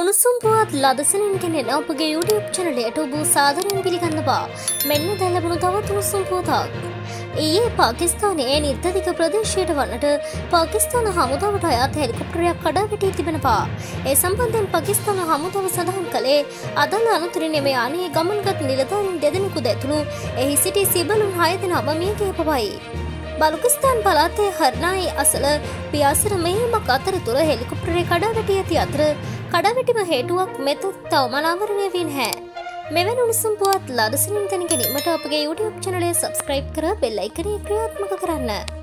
උණුසුම් පුවත් ලදසනින් ගෙනෙන අපගේ YouTube චැනලයට ඔබ සාදරයෙන් පිළිගන්නවා. මෙන්න දැන් ලැබුණු තවත් උණුසුම් පුවතක්. ඊයේ පාකිස්තානයේ නිර්දදික ප්‍රදේශයට වන්නට පාකිස්තාන හමුදාවට අයත් හෙලිකොප්ටරයක් කඩා වැටී තිබෙනවා. ඒ සම්බන්ධයෙන් පාකිස්තාන හමුදාව සඳහන් කළේ අදාළ අනතුරින් මේ යානයේ ගමන්ගත් නිලධාරීන් දෙදෙනෙකු දැතුළු එහි සිටි සිබලුන් 6 දෙනාම මිය ගිය බවයි. බලුකිස්තාන් පළාතේ හර්නායි අසල පියාසර මෙහෙයුමක් අතරතුර හෙලිකොප්ටරේ කඩා වැටී ඇති අතර කඩාවැටීම හේතුවක් මෙතෙක් තවම අනාවරණය වී නැහැ. මෙවැනි උණුසුම් පුවත් ලදසනින් දැන ගැනීමට අපගේ YouTube චැනලය සබ්ස්ක්‍රයිබ් කර බෙල් අයිකනය ක්‍රියාත්මක කරන්න.